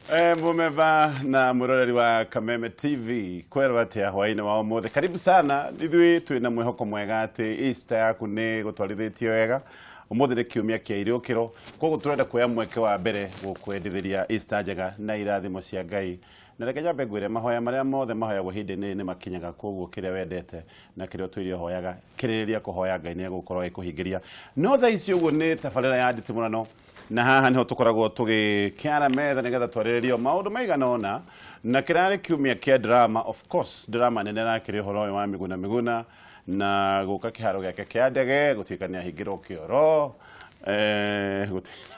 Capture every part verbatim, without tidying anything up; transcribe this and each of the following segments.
Eh, mumeva na muroreri wa Kameme T V kwera atia hwaine wa umuthe. Karibu sana. Ithui twina mwihoko mwega ati Easter yaku ni gutwarithitio wega. Umuthe ni kiumia kia iriukiro. Koguo turenda kuoya mweke wa mbere gukwendithiria Easter njega na irathimo cia Ngai. Na reke nyambe ngwire mahoya maria mothe mahoyagwo hindi-ini ni makinyaga, koguo kiria wendete na kiria twirio hoyaga kiririria kuhoya Ngai ni gukorwo ikuhingiria. No tha ici uguo ni tabarira ya nditi munano. Na haha niho tukoragwo tugikiara metha nigetha twariririo maundu maigana ona na kirari kiumia kia drama. Of course drama nene na kiri horo wa Miguna Miguna na guka kiharo giake kia ndege gutuika ni ahingirwo kioro eh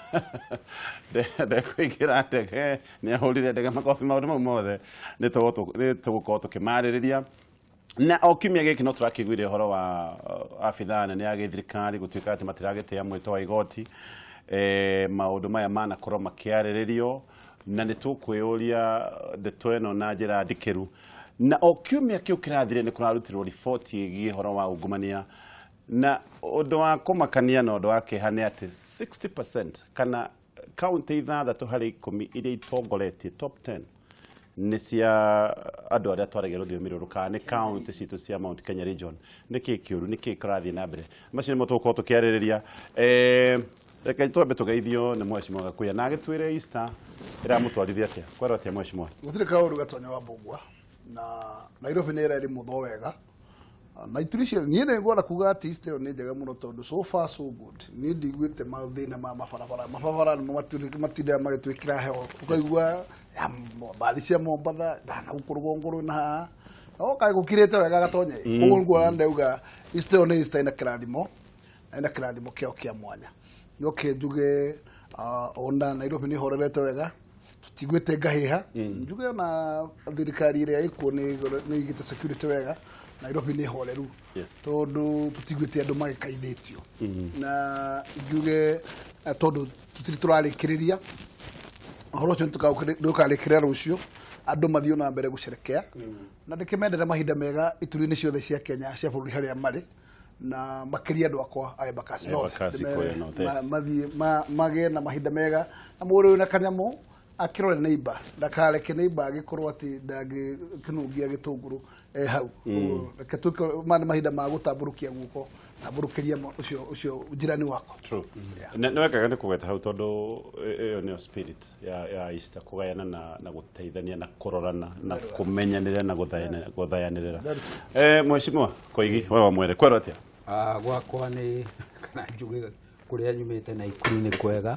de kuingira ndege ni ahurire ndege makofi maundu mau mothe ni tugukorwo tukimaririria. Na o kiumia giki no turakiguire horo wa abitha nene ya githirikari gutuika ati matiragitia mwito wa igoti. Eh, maundu maya mana korwo makiariririo na ni tukwiyuria ndeto ino na njira ndikiru. Na o kiumia kiu kirathire ni kurarutirwo riboti igie horo wa ungumania na undu wa kumakania na undu wa kihane ati sixty percent kana county ithathatu hari ikumi iria itongoretie top ten ni cia andu aria twaragia ruthiomi ruru kana ni county citu cia Mount Kenya region. Niki kiuru niki kirathie na mbere macio nimo tukorwo tukiaririria. eh Reke twambe tugeithio ni Mheshimiwa Gakuya na agitwire Easter ira mutwarithia atia kwera atia Mheshimiwa. Gutire kauru gatonya wa Mbugua na Nairobi ni iri mutho wega na iturisha nie ne ngora kuga ati Easter ni njega muno tondu so far so good ni ndigwite mathina ma mabarabara mabarabara ni maturi matinde magitwikira heho ukaigua bathi cia Mombatha na gukurwo nguru na o kai gukirete wega gatonye uguo ngora ndauga Easter ni Easter ina kirathimo ina kirathimo kio kia mwanya. Yoke njuge ona Nairobi ni horerete wega tutigwete ngahiha njuge na thirikari iria ikuo ni ni igite security wega Nairobi ni horeru tondu tutigwete andu magikaithitio na njuge tondu tutiri turarikiriria horo cyo tukaukarikirira rucio andu mathio na mbere gucerekea na ndikimendera mahinda mega ituri-ini ciothe cia Kenya cia bururi haria mari na makiria andu akwa aye Bakasi no mathi mage na mahinda mega na muru na kanyamu akirore neighbor ndakareke neighbor agikorwo ati ndagi kinungia gitunguru eh hau reke tuko mane mahinda ma gutamburukia guko tamburukiria ucio ucio jirani wako true no wekaga ni kugeta hau tondu iyo ni spirit ya ya Easter kugayana na na guteithania na kurorana na kumenyanira na guthayana guthayanira. Eh Mheshimiwa Koigi wewe mwere kwera atia? Ah gwakwa ni kana njuge kuria nyumite na ikuni ni kwega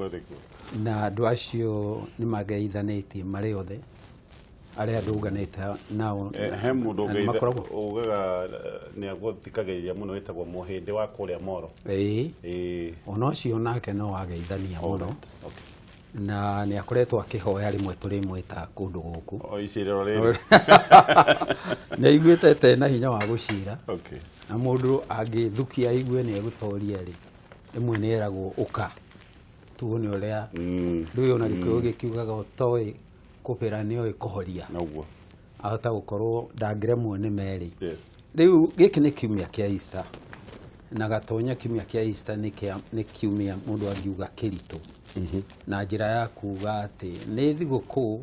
na andu acio ni mageithanitie mari othe aria andu uganite nao he mundu ugaga ni aguthikagiria muno witagwo muhindi wa kuria Moro. Eh eh ono acio nake no ageithania muno na ni akoretwo akihoya rimwe turi mwita kundu guku o iciriro riri na igwete te na hinya wa gucira. Okay na mundu agithukia igue ni egutoria ri imwe ni eragwo uka tuone uria nduyo na rikyo gikiugaga utoi kupira ni oi kuhoria naguo ahota gukorwo ndangiremwo ni meri. Riu giki ni kiumia kia Easter na gatonya kiumia kia Easter ni kia ni kiumia mundu angiuga kirito na njira ya kuga ati ni thiguku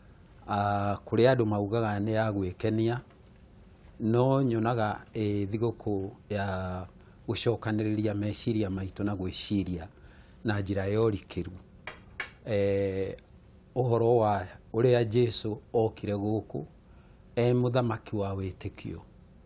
a kuri andu maugaga ni ya gwikenia no nyonaga e thiguku ya gucokaniriria meciria maitu na gwiciria na njira yorikiru eh uhoro wa uria Jesu okire guku e muthamaki wa witikio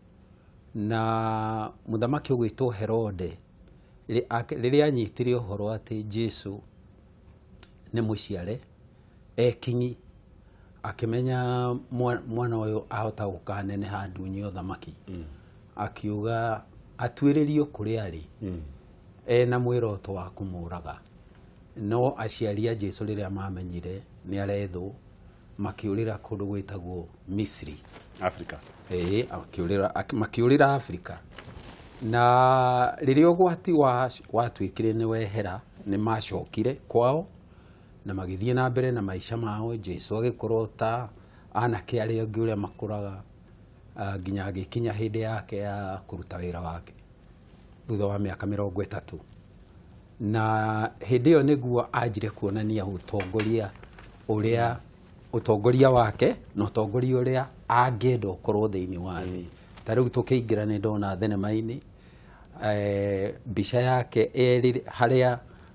na muthamaki ugwitwo Herode riria anyitire uhoro ati Jesu ni muciare ekinyi akimenya mwana uyu ahota gukanene handunyi uthamaki akiuga atwiririo kuri ari e na mwiroto wa kumuraga no aciaria Jesu riria mamenyire ni arethu makiurira kundu gwitagwo Misri Africa. Eh akiurira makiurira Africa na riria ugwati wa watwikire ni wehera ni macokire kwao na magithie na mbere na maisha mao. Jesu agikorwo ta anake aria angi uria makuraga nginya agikinya hindi yake ya kuruta wira wake thutha wa miaka mirongo itatu na hindi yo niguo anjire kuonania utongoria uria utongoria wake no utongoria uria angĩenda ũkorwo thĩinĩ wa thĩ. Ta rĩu tũkĩingĩra nĩ ndona thenema-inĩ eh mbica yake eri harĩa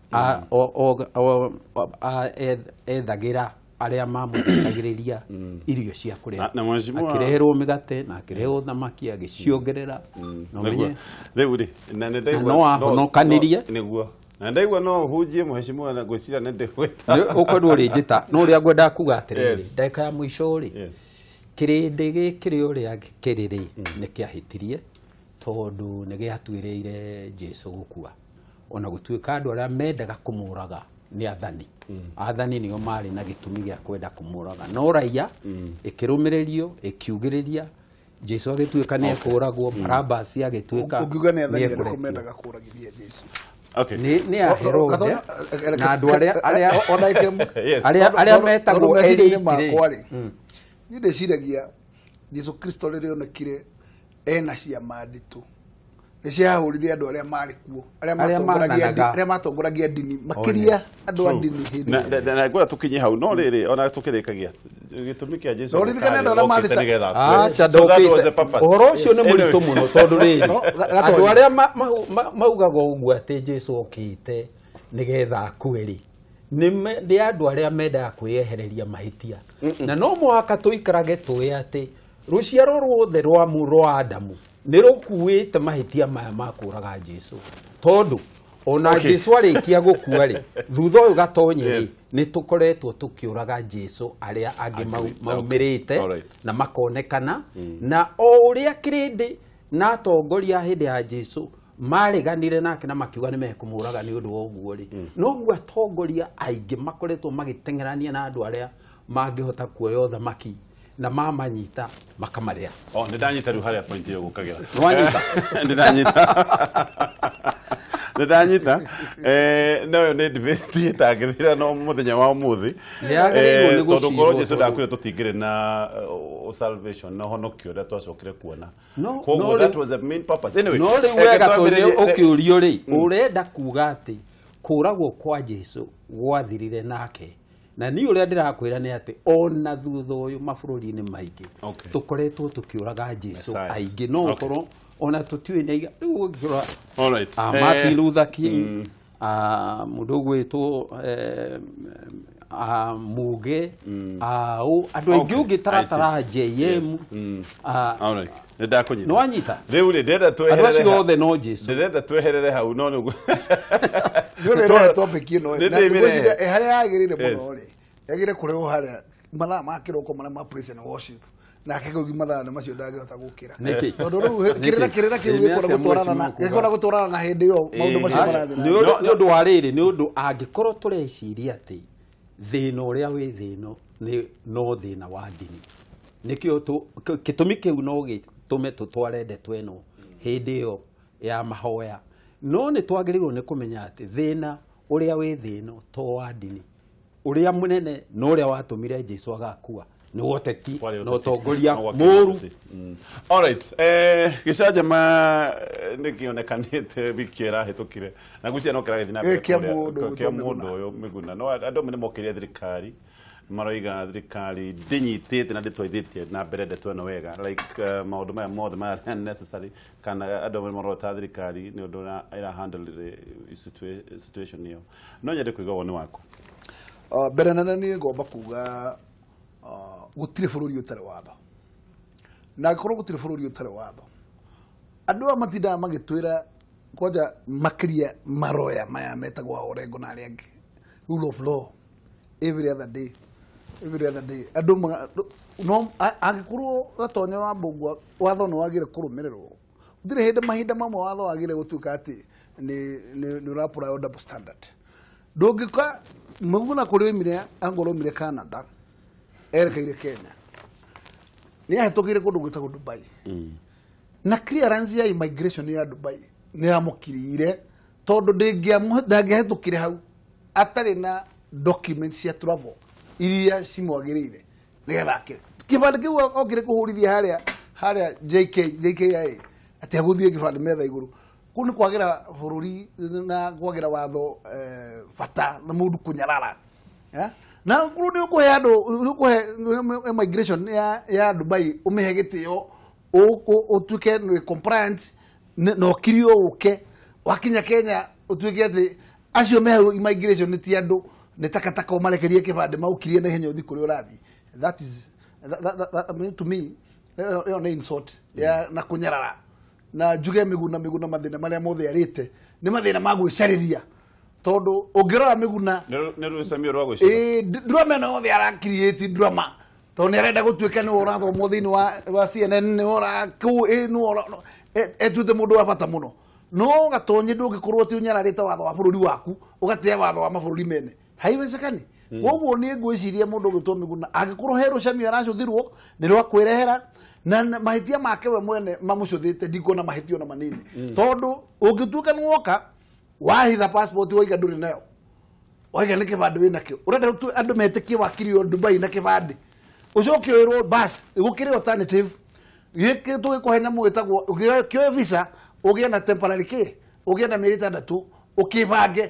ethagira aria mamũthikagĩrĩria irio cia kũrĩa akĩreherwo mĩgate na akĩreherwo thamaki agĩciongerera no menye rĩu rĩ na nĩ ndaigua no ahonokanirie nĩguo na ndaigua no hujie mheshimiwa na gwĩcira nĩ ndĩgwĩta ũkorwo rĩ njĩta no ũrĩa ngwenda kuga atĩrĩrĩ ndagĩka ya mũico rĩ kĩrĩndĩ gĩkĩrĩ ũrĩa kĩrĩ nĩ kĩahĩtirie tondũ nĩ gĩatuĩrĩire Jesũ gũkua ona gũtuĩka andũ arĩa mendaga kũmũraga nĩ athani athani nĩo marĩ na gĩtũmi gĩa kwenda kũmũraga no raiya ĩkĩrũmĩrĩrio ĩkiugĩrĩria Jesũ agĩtuĩka nĩ ekũragwo Barabas agĩtuĩka ũkiuga nĩ athani arĩa mendaga kũragithia Jesũ okay nĩ aherode na andũ arĩa arĩa arĩa metagwo elite makwarĩ nĩ ndĩciragia Jesũ Kristo rĩrĩa onekire ena ciama nditũ nĩ ciahũrire andũ arĩa marĩ kuo arĩa matongoragia ndini makĩria andũ a ndini hĩndĩ na ngwenda tũkinye hau no rĩrĩ ona tũkĩrĩkagia gĩtũmi kĩa Jesũ no rĩrĩ kana andũ arĩa marĩ aca ndokĩte ũhoro ũcio nĩ mũritũ mũno tondũ rĩrĩ andũ arĩa maugaga ũguo atĩ Jesũ okĩte nĩgetha akue rĩ nĩ andũ arĩa mendaga kwĩyehereria mahĩtia na no mũhaka tũikarage tũĩ atĩ rũciaro ruothe rwa mũrũ wa Adamu nĩ rũkuĩte mahĩtia maya ma kũraga Jesũ tondũ ona Jesũ arĩkia gũkua rĩ thutha ũyũ gatonye rĩ nĩ tũkoretwo tũkĩũraga Jesũ arĩa angĩ maumĩrĩte na makonekana na o ũrĩa kĩrĩndĩ na atongoria hĩndĩ ya Jesũ mareganire nake na makiuga nĩ mekũmũraga nĩ ũndũ wa ũguo rĩ noguo atongoria aingĩ makoretwo magĩteng'erania na andũ arĩa mangĩhota kuoya thamaki na mamanyita makamarĩa oh nĩ ndanyita rĩu harĩa point ĩyo gũkagĩra nwanyita nĩ ndanyita nĩ ndanyita eh no nĩ debate ĩtangĩthira no mũthenya wa ũmũthĩ nĩagĩrĩirwo nĩ tondũ korwo Jesũ ndakuire tũtingĩrĩ na salvation na honokio ũrĩa twacokire kuona koguo that was the main purpose anyway no rĩu wega tondũ ũkĩũrio rĩ ũrenda kuga atĩ kũragwo kwa Jesũ gwathirire nake na ni ũrĩa ndĩrakwĩra nĩ atĩ ona thutha ũyũ mabũrũri-inĩ maingĩ tũkoretwo tũkĩũraga Jesũ aingĩ no ũkorwo ona tũtiũĩ nĩ rĩu ũngĩrora Martin Luther King mũndũ ũgwĩtwo Muge andũ aingĩ ũngĩtaratara J M nĩndakũnyita nwanyita rĩu rĩ ndĩrenda tweherere andũ acio othe no Jesũ ndĩrenda tweherere hau no nĩguo nĩ ũrĩa topic ĩno na ndĩreciria harĩa yagĩrĩire mũno rĩ yagĩrĩire kũrehwo harĩa mathaa ma kĩroko marĩa ma praise and worship na akĩgũgi mathaa macio ndangĩhota gũkĩra tondũ rĩu kĩrĩra kĩrĩra kĩu gĩkora gũtwarana na gĩkora gũtwarana na hĩndĩ ĩyo maũndũ macio marathiĩ nĩ ũndũ wa rĩrĩ nĩ ũndũ angĩkorwo tũreciria atĩ thĩna ũrĩa wĩ thĩno no thĩna wa ndini nĩkĩo gĩtũmi kĩu no gĩtũme tũtware ndeto ĩno hĩndĩ ĩyo ya mahoya no nĩ twagĩrĩirwo nĩ kũmenya atĩ thĩna ũrĩa wĩ thĩno to wa ndini ũrĩa mũnene no ũrĩa watũmire Jesũ agakua nĩ woteti na ũtongoria mũru all right eh gĩcanjama nĩ kĩonekanĩte wiki ĩrahĩtũkire na ngwĩciria no kĩragĩthiĩ na mbere kĩa mũndũ ũyũ Miguna no andũ nĩ mokĩrire thirikari maroiga thirikari ndĩnyitĩte na ndĩtwarithĩtie na mbere ndeto ĩno wega like maũndũ maya mothe maya necessary kana andũ marota thirikari nĩ ũndũ ĩra handle situation ĩyo no nyende kũigua woni waku mbere nene niĩ ngomba kuga gũtirĩ bũrũri ũtarĩ watho na angĩkorwo gũtirĩ bũrũri ũtarĩ watho andũ aya matindaga magĩtwĩra kwanja makĩria maroya maya metagwo Orengo na arĩa angĩ rule of law every other day every other day andũ no angĩkorwo gatonyo wa mbũngwa watho nĩ wagĩrĩire kũrũmĩrĩrwo gũtirĩ hĩndĩ mahinda mamwe watho wagĩrĩire gũtuĩka atĩ nĩ ũrapũra double standard ndũngĩka Miguna kũrĩ oimire angorwo oimire Canada erekeire Kenya nĩ ahĩtũkĩire kũndũ gwĩtagwo Dubai na clearance ya immigration ya Dubai nĩ amũkirire tondũ ndangĩahĩtũkire hau atarĩ na documents cia travel iria cimwagĩrĩire nĩgetha akĩre kĩbandĩ kĩu okire kũhũrithia harĩa harĩa J K J K I atĩ agũthiĩ kĩbandĩ metha igũrũ kũu nĩ kwagĩra bũrũri na kwagĩra watho bata na mũndũ kũnyarara na nguru ni uko ya do uko immigration ya ya Dubai umehegete yo o tuke no compliant no kirio uke wakinya Kenya utuke ati acio mehe immigration ni ti andu ni takataka omalekerie kibande maukirie na henya uthi kuri urathi. That is that, that, that, I mean, to me yo na insult ya na kunyarara na juge miguna miguna mathina maria mothe arite ni mathina magwicariria tondu ungirora miguna ne rusamio rwa gwicira eh drama no the ara create drama to ne renda gutuika ni uratho muthini wa wa C N N ni ora ku eh no ora etute mundu wa bata muno no gatonye ndungikorwo ti unyararite watho wa bururi waku ugatia watho wa mabururi mene haiwezekani woguo ni ngwiciria mundu gitwo miguna agikorwo hero camio aracuthirwo ni rwa kwirehera na mahitia make we mwene mamucuthite ndiko na mahitio na manini tondu ungituka ni woka wahitha passport waiga nduri nayo waiga ni kibande wina kio urenda andu metikie wakiri o Dubai na kibande ucoke wirwo bas igukire alternative giki tugikuhenya mwitagwo kio visa ugie na temporary ke ugie na mieri tandatu ukibange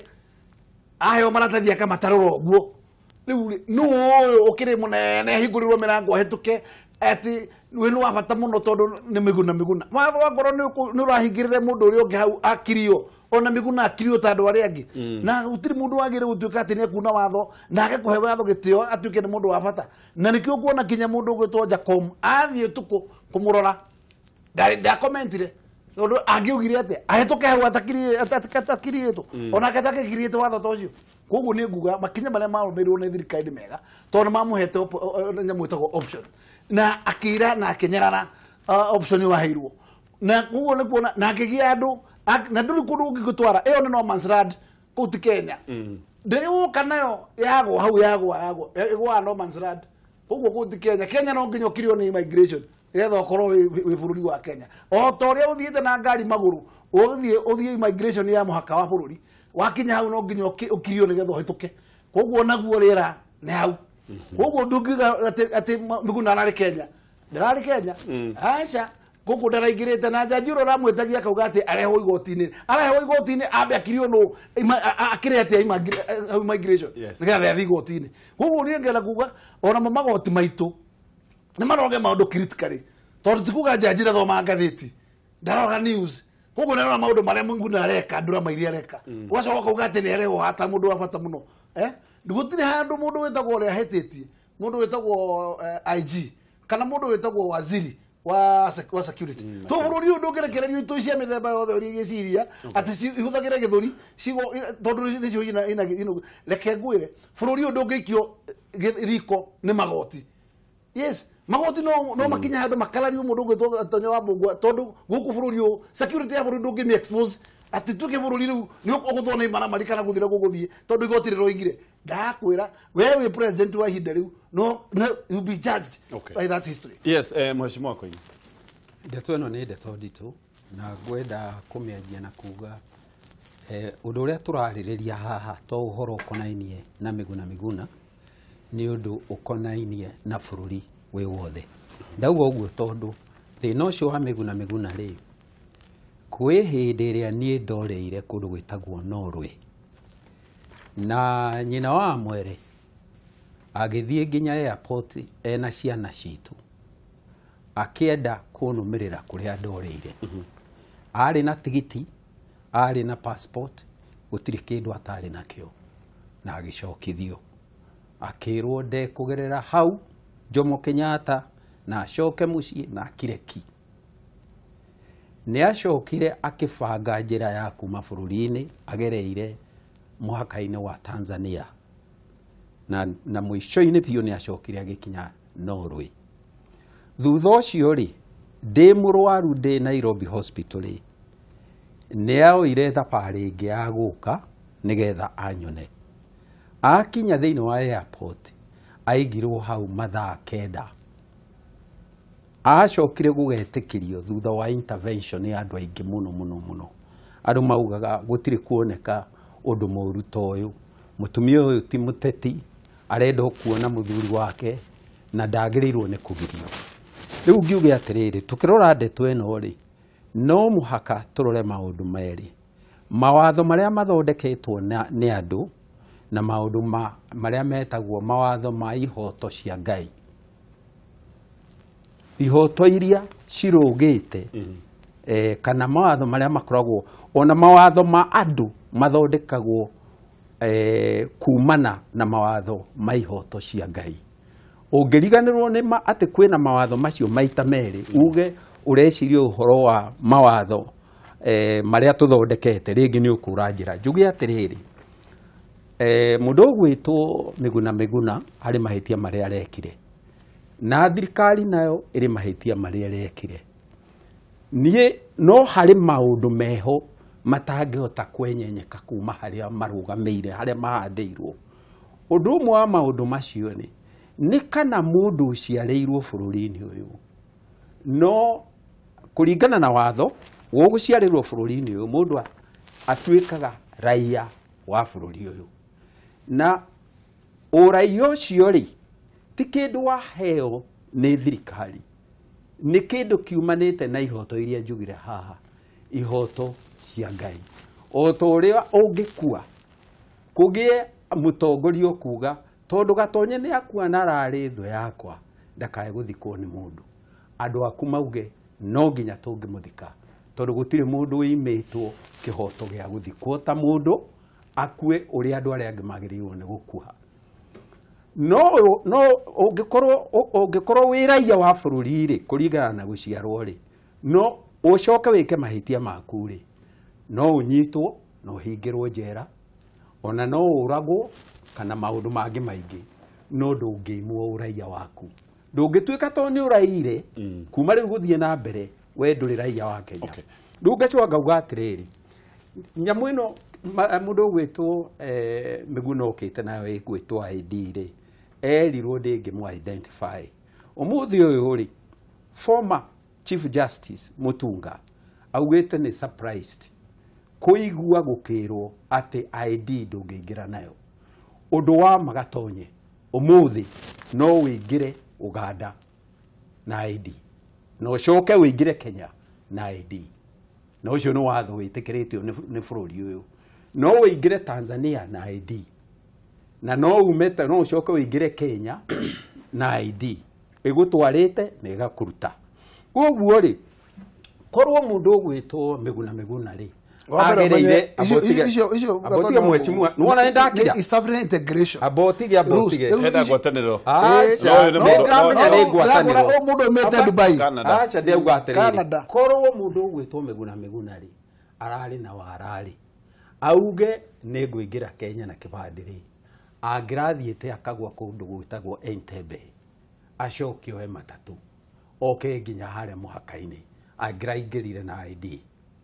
ayo maratathi akamataroro guo riu no ukire munene hingurirwo mirango hituke ati winu wa bata muno tondu ni miguna miguna watho wa ngoro ni urahingirire mundu uri ungi hau akirio ona miguna akirio tandu ari angi na utiri mundu wagire gutuika ati ni kuna watho na age kuhe watho gitio atuike ni mundu wa bata na nikio kuona kinya mundu gwitwo Jacom athie tuku kumurora ndari nda commentire tondu angiugire ati ahituke hau atakiri atakiri tu ona katake kirite watho tocio koguo ni nguga makinya maria marumirwo ni thirikari mega tondu mamuhete nyamu itagwo option na akira na kenyarara option waheirwo na kuo ni kuona na akigia andu na nduri kundu ngigutwara iyo ni no man's land kuti Kenya ndiri uka nayo yago hau yago yago igwa no man's land koguo kuti Kenya Kenya no nginyo kirio ni immigration etho korwo wi bururi wa Kenya o toria uthiite na ngari maguru uthie uthie immigration ya muhaka wa bururi wakinya hau no nginyo ukirio ni getho hituke koguo naguo rira ni hau koguo ndungiga ati miguna arari Kenya ndarari Kenya acha koguo ndaraigirite na njajiro ramwetagia kauga ati areho igotini areho igotini ambe akirio no akirete immigration nigetha athi igotini koguo ni ngela kuga ona magoti maitu ni maroge maundu critically tondu tikuga njajira thoma ngathiti ndaroga news koguo nero maundu maria munguna areka ndura mairia areka ugacoka kauga ati ni areho hata mundu wa bata muno eh ndugutire handu mundu wetagwo ria hetitie mundu wetagwo I G kana mundu wetagwo waziri wa wa security to bururi undu ngerekererio itu cia mithemba yothe uri giciria ati ihuthagira githuri cigo tondu ni cio ina ina reke ngwire bururi undu ngikio riko ni magoti yes magoti no no makinya handu makalario mundu gwitwo Tonyo wa Mbugua tondu guku bururi u security ya bururi ndungi mi expose ati tuke bururi riu ni uguthona imara marikana guthira guguthie tondu igotire roigire ndakwira we we president wa hinda riu no you be judged okay. by that history. Yes, eh mheshimiwa Koinyi. Ndeto ino ni ndeto nditu na gwenda kumiajia na kuga eh undu uria turaririria haha to uhoro ukonainie na miguna miguna ni undu ukonainie na bururi we wothe ndauga uguo tondu thina ucio wa miguna miguna ri kwi hindi iria nie ndoreire kundu gwitagwo Norway na nyina wa mwere agithie nginya airport ena ciana citu akienda kunumirira kuria ndoreire ari na tigiti ari na passport gutiri kindu atari nakio na agicokithio akirwo nde kugerera hau Jomo Kenyatta na acoke mucii na kireki ni acokire akibanga njira ya kuma bururi-ini agereire muhaka-ini wa Tanzania na na mwisho-ini biu ni acokire agikinya Norway thutha ucio ri ndi murwaru ndi Nairobi hospital ri ni aoire thabari ingi ya guka nigetha anyone akinya thiini wa airport aigirwo hau mathaa kenda acokire gugetikirio thutha wa intervention ya andu aingi muno muno muno andu maugaga gutiri kuoneka undu moru toyu mutumia uyu ti muteti arenda kuona muthuri wake na ndagirirwo ni kugirio riu ngiuge atiriri tukirora ndeto eno ri no muhaka turore maundu meri mawatho maria mathondeketwo ni andu na maundu ma maria metagwo mawatho ma ihoto cia Ngai ihoto iria cirugite mm -hmm. eh, kana mawatho maria makoragwo ona mawatho ma andu mathondekagwo eh, kumana na mawatho ma ihoto cia Ngai ungiriganirwo ni ma ati kwina mawatho macio maita meri uge ureciria uhoro wa mawatho eh, maria tuthondekete ringi ni ukura njira njuge atiriri eh, mundu ugwitwo Miguna Miguna hari mahitia maria arekire na thirikari nayo iri mahitia maria arekire nie no hari maundu meho matangihota kwenyenyeka kuma haria marugameire haria mahandeirwo undu umwe wa maundu macio ni ni kana mundu uciareirwo bururi-ini uyu no kuringana na watho woguciarirwo bururi-ini uyu mundu atuikaga raia wa bururi uyu na uraia ucio ri ti kindu waheo ni thirikari ni kindu kiumanite na ihoto iria njugire haha ihoto cia Ngai otoria ungikua kugie mutongoria kuga tondu gatonye ni akua na rari thu yakwa ndakae guthikwo ni mundu andu aku mauge no nginya tungimuthika tondu gutire mundu wimitwo kihoto gia guthikwo ta mundu akue uri andu aria angi magirirwo ni gukua no no ungikorwo ungikorwo wi raia wa bururi ri kuringana na guciarwo ri no ucoke wike mahitia maku ri no unyitwo no hingirwo njera ona no uragwo kana maundu mangi maingi no ndungimwo uraia waku ndungituika to ni uraire mm. kuma riu guthie na mbere we nduri raia wa Kenya okay. ndungecwa ngauga atiriri nyamu ino mundu gwitwo eh, Miguna okite nayo igwitwo I D ri erirwo ndingimu identify umuthi uyu ri former Chief Justice Mutunga augite ni surprised kuigua gukirwo ati I D ndungiingira nayo undu wa magatonye umuthi no wingire Uganda na I D no coke wingire Kenya na I D no ucio no watho witikiritio ni bururi uyu no wingire Tanzania na I D na no umete no coke wingire Kenya na I D igutwarite na igakuruta koguo ri korwo mundu ugwitwo Miguna Miguna ri agereire abotige mwecimu nuona ndakira East African integration abotige abotige henda gwataniro no ndamenya ni gwataniro o mundu mete Dubai acha de gwataniro korwo mundu ugwitwo Miguna Miguna ri arari na warari auge ni gwingira Kenya na kibandi ri angirathiete akagwa kundu gwitagwo Entebbe acokio he matatu oke nginya hare muhaka-ini angiraingirire na I D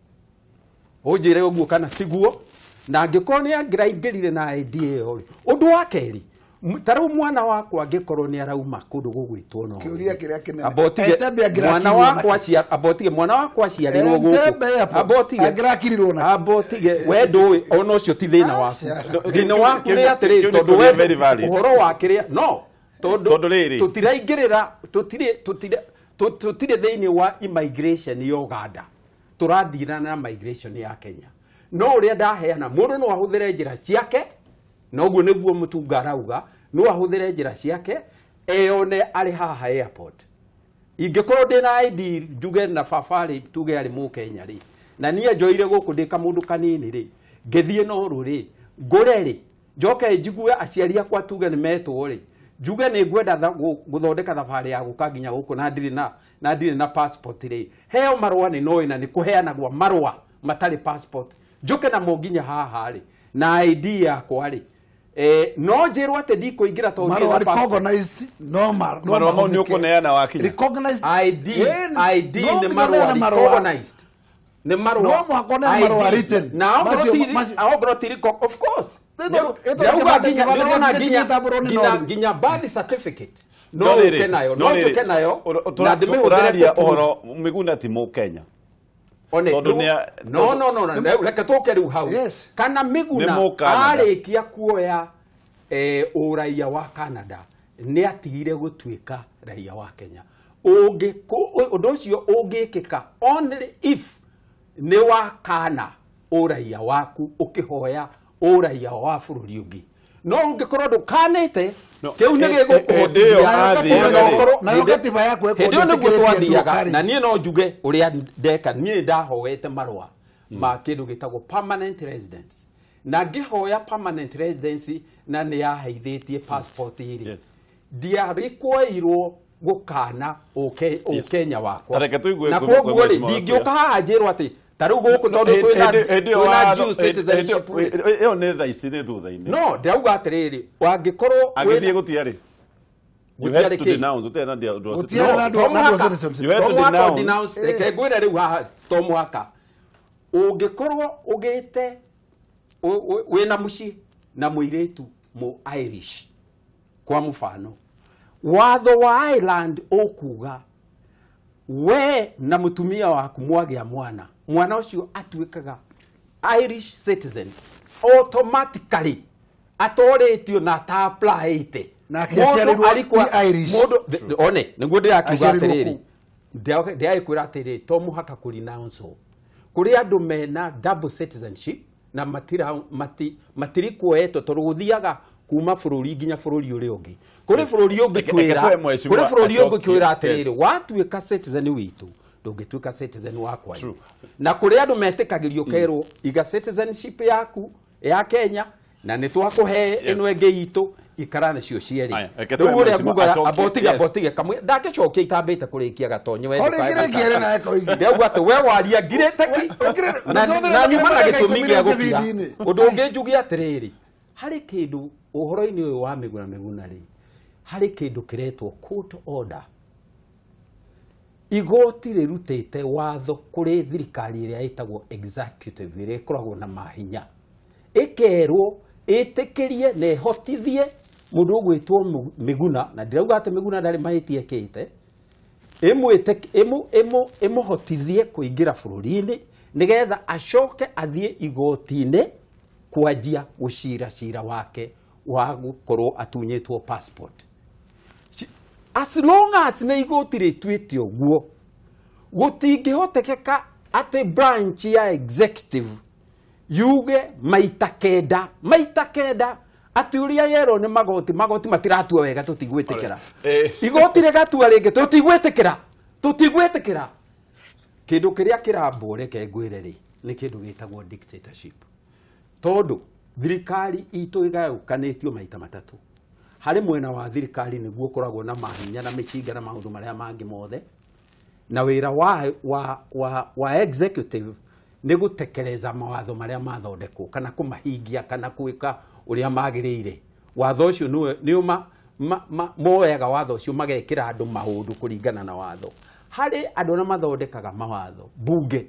ujire uguo kana tiguo na angikorwo ni angiraingirire na I D iyo undu wa keri taru mwana wakwa angikorwo ni arauma kundu gugwitwo no kiuria kiria kinene abotige mwana wakwa cia abotige mwana wakwa ciarirwo guku abotige angirakirirwo na abotige we ndui ona ucio ti thina waku thina waku ni atiri tondu we uhoro wa kiria no tondu tutiraingirira tutire tutire tutire thiini wa immigration ya Uganda turathirana na migration ya Kenya no uria ndaheana mundu no ahuthire njira ciake no guo niguo Mutunga arauga no ahuthire njira ciake eone ari haha airport ingikorwo ndina I D njuge na fafari tuge ari mu Kenya ri na nie njoire guku ndika mundu kanini ri ngithie no ruri ngure ri njoke njigue aciari akwa tuge ni metwo ri njuge ni ngwenda guthondeka thabari ya guka nginya guku na ndiri na na ndiri na passport ri heo marwa ni no ina ni kuheanagwa marwa matari passport njuke na monginya haha ri na I D yakwa ri eh no njirwo ati ndikuingira to marwa recognized no mar no marwa ni ukuneana wakinya recognized I D I D ni marwa recognized ni marwa no mwakone marwa written na ogro tiri of course ginya birth certificate no kenayo no kenayo na ndimehuthiria uhoro Miguna ti mu Kenya no no no no reke tuke riu hau kana Miguna arikia kuoya eh uraia wa Canada ni atigire gutuika raia wa Kenya ungi undu ucio ungikika only if ni wa kana uraia waku ukihoya uraia wa bururi ungi no ngĩkorwo ndũkanĩte No, kĩu nĩ hĩndĩ ĩyo athiaga- nayo katiba yaku ĩkwenda hĩndĩ ĩyo nĩguo ĩtĩkĩrĩtie twathiaga ndũkarĩ. na niĩ no njuge ũrĩa ndeka niĩ ndahoete marũa ma kĩndũ gĩtagwo permanent residence na ngĩhoya permanent residence na nĩ yaheithĩtie passport ĩrĩ Yes. ndiarĩ kuoirwo gũkana ũke- Yes. ũkenya wakwa Tareke tũigue na kwĩ- koguo kwĩ rĩ mheshimiwa ndingĩũka Wafula. haha njĩrwo atĩ ta rĩu gũkũ tondũ Hĩndĩ- twĩna hĩndĩ- hĩndĩ ĩyo twĩna watho- dual hĩndĩ- citizenship hĩndĩ- rĩ. ĩyo nĩ thaa ici nĩ thutha-inĩ no ndauga atĩrĩrĩ wangĩkorwo agĩthiĩ wĩna- gũtiarĩ you Gũtiarĩ had to kĩ? denounce ũtarĩ na dia- dual Gũtiarĩ citizenship. na No, andũ- to na andũ mũhaka- citizenship. You had to to mũhaka denounce. denounce, reke ngwĩre rĩu haha to mũhaka ũngĩkorwo ũgĩte ũ- ũ- wĩna mũciĩ na mũirĩtu mũ Irish kwa mũfano watho wa Ireland ũkuga we na mũtumia waku mwagĩa mwana mwana ũcio atuĩkaga Irish citizen automatically atũrĩtio na ta applyĩte Nake aciarĩirwo i Irish. mũndũ one nĩguo ndĩrakiuga Aciarĩirwo atĩrĩrĩ kũ? ndĩragĩkwĩra atĩrĩrĩ to mũhaka kũrinaũnso kũrĩ andũ mena double citizenship na matira mati matiri kuoetwo tondũ gũthiaga kuma bũrũri nginya bũrũri ũrĩa ũngĩ kũrĩ bũrũri ũngĩ Reke- kwĩra reke tuoe mheshimiwa kũrĩ bũrũri ũngĩ acokie. kwĩra atĩrĩrĩ Yes. watuĩka citizen witũ ndũngĩtuĩka citizen wakwa True. na kũrĩ andũ metĩkagĩrio kerwo iga citizenship yaku ya Kenya na nĩ twakũhe ĩno ĩngĩ itũ ikara nacio cierĩ Aya, reke tuoe rĩu ũrĩa mheshimiwa nguga acokie. abotiga Yes. abotiga kamwe ndangĩcokia itambĩte kũrĩkia gatonye we Kore ngĩrĩkia rĩ nawe koigi. ndauga atĩ we waria ngirĩte ki Ngirĩ- na ngirĩ- na nyuma na ngirĩ- gĩtũmi gĩa ngirĩ- gũkira kĩbindi-inĩ. ũndũ ũngĩ njuge atĩrĩrĩ harĩ kĩndũ ũhoro-inĩ ũyũ wa Miguna Miguna rĩ harĩ kĩndũ kĩretwo court order igoti rĩrutĩte watho kũrĩ thirikari ĩrĩa ĩtagwo executive ĩrĩa ĩkoragwo na mahinya ĩkerwo ĩtĩkĩrie na ĩhotithie mũndũ ũgwĩtwo Miguna na ndirauga atĩ Miguna ndarĩ mahĩtia ĩkĩte ĩmũhotithie kũingĩra bũrũri-inĩ nĩgetha acoke athiĩ igoti-inĩ kwanjia gũcira cira wake wa gũkorwo atunyĩtwo passport as long as nĩ igoti rĩtuĩte ũguo gũtingĩhotekeka atĩ branch ya executive yuge maita kenda maita kenda atĩ ũrĩa yerwo nĩ magoti magoti matiratua wega tũtigwĩtĩkĩra Eh. igoti rĩgatua rĩngĩ tũtigwĩtĩkĩra tũtigwĩtĩkĩra kĩndũ kĩrĩa kĩrambwo reke ngwĩre rĩ nĩ kĩndũ gĩtagwo dictatorship tondũ thirikari itũ ĩgayũkanĩtio maita matatũ harĩ mwena wa thirikari nĩguo ũkoragwo na mahinya na mĩcinga na maũndũ marĩa mangĩ mothe na wĩra wa, wa, wa, wa executive nĩ gũtekereza mawatho marĩa mathondekwo kana kũmahingia kana gwĩka ũrĩa magĩrĩire watho ũcio nĩ ma, ma, ma, moyaga watho ũcio magekĩra andũ maũndũ kũringana na watho harĩ andũ na mathondekaga mawatho bunge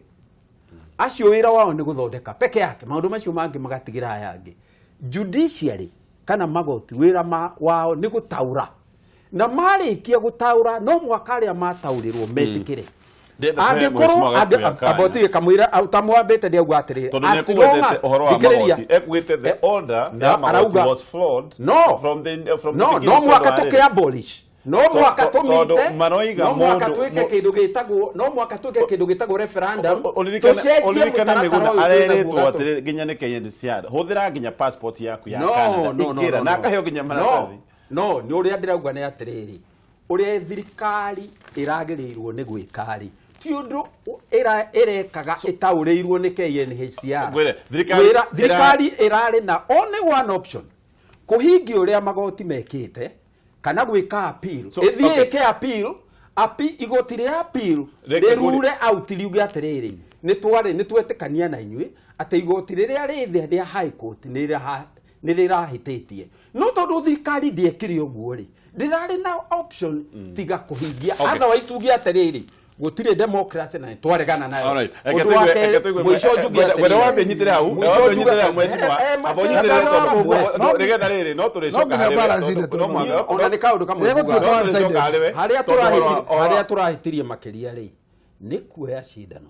acio wĩra wao nĩ gũthondeka peke yake maũndũ macio mangĩ magatigĩra aya angĩ judiciary kana magoti wĩra ma, wao nĩ gũtaũra na marĩkia gũtaũra no mwaka arĩa mataũrĩrwo metĩkĩre angĩkorwo abotige kamwĩra utamwambĩte ndiauga atĩrĩrĩ tondũ nĩ ekũgwetete ũhoro wa magoti ekũgwĩte the order ya magoti was flawed no from the from no the no mwaka tũkĩ abolish no mwaka tũmite maroiga no mwaka mũndũ- twĩke kĩndũ gĩtagwo no mwaka twĩke kĩndũ gĩtagwo referendum ũririkana Miguna ũyũ arerĩtwo twĩnaguo atĩrĩrĩ nginya nĩ Kenya ndiciara hũthĩra nginya passport yaku ya no Canada no no ĩkĩra no na akaheo nginya maratathi no nĩ ũrĩa ndĩrauga nĩ atĩrĩrĩ ũrĩa thirikari ĩragĩrĩirwo nĩ gwĩkarĩ ti ũndũ ĩra- ĩrekaga ĩtaũrĩirwo nĩ K N H C R Ngwĩre, thirikari- Wĩra- thirikari ĩrarĩ na only one option kũhingia ũrĩa magoti mekĩte kana gwĩka appeal So, ĩthiĩ okay. ĩke appeal api igoti rĩa appeal Reke rĩrure out riuge atĩrĩrĩ nĩ twarĩ nĩ twetĩkania na inyuĩ atĩ igoti rĩrĩa rĩthĩ rĩa high court nĩ rĩra- nĩ rĩrahĩtĩtie no tondũ thirikari ndĩekire ũguo rĩ ndĩrarĩ na option tiga kũhingia Okay. otherwise tuge atĩrĩrĩ gũtirĩ democracy na twaregana nayo Alright. Eke Ũndũ tũigue- wa eke kerĩ, tũigue- mũico njuge Gwenda- gwenda atĩrĩrĩ. wambe nyitĩre hau, Mũico wambe njuge nyitĩre hau, atĩrĩrĩ. mheshimiwa. Eh, eh, Abo eh, nyitĩre eh, tondũ- eh, no- no- nĩgetha rĩrĩ no tũrĩcoka no nginya harĩ we, balance tondũ- ine no tũrĩ- mwanga- ona nĩ kaũndũ kamwe Nĩ nguga. gũtuĩka no tũrĩcoka one-sided. harĩ we, harĩa tondũ ũhoro wa- tũrahĩtirie harĩa tũrahĩtirie makĩria rĩ nĩ kuoya cindano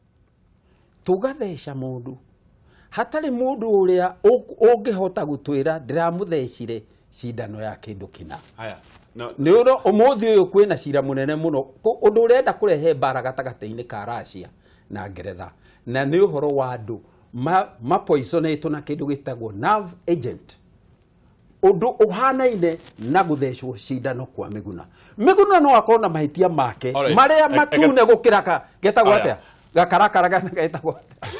tugatheca mũndũ hatarĩ mũndũ ũrĩa ũ- ũngĩhota gũtwĩra ndĩramũthecire cindano ya kĩndũ kĩna Aya, no- nĩ ũndũ ũmũthĩ ũyũ kwĩna cira mũnene mũno Kũ- ũndũ ũrenda kũrehe mbara gatagatĩ-inĩ ka Russia na Ngeretha na nĩ ũhoro wa andũ ma- mapoisonĩtwo na kĩndũ gĩtagwo nerve agent undu uhanaine na guthecwo cindano kwa Miguna. Miguna no akorwo na mahitia make maria matune gukira getagwo atia gakarakara getagwo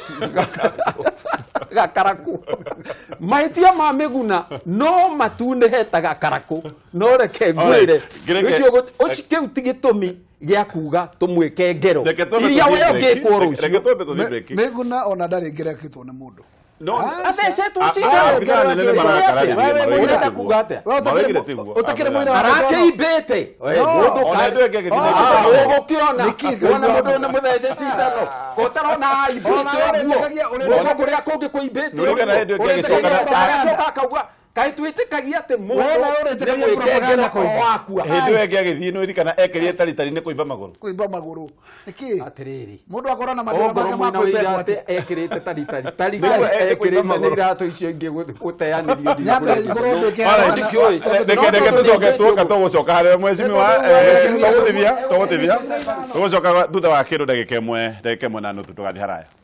gakaraku mahitia ma Miguna no matune hetaga karaku no reke ngwire ucio ucio kiu tigitumi gia kuga tumwike ngero iria we ungikwo rucio Miguna ona ndari ngereketwo ni mundu no athecetwo cindano urenda kuga atia utakire mwira arake ibete mundu kandi ugukiona ona mundu na muthece cindano gotarona ibete guo kuria kungi kuibete urenda akauga kai twitikagia ati mundu urenda wakua hindi we ngagithii no irikana ekerie taritari ni kuimba maguru kuimba maguru niki atiriri mundu akorana mathina make ma kuimba ati ekirite taritari taritari ekirite ni irato icio ingi guteanirio nyaka iguru ndike ndeke ndeke tucoke tuoka tugucoka hari mwecimiwa tugutithia tugutithia tugucoka thutha wa kindu ndagika imwe ndagika imwe na nuthu tugathi haraya.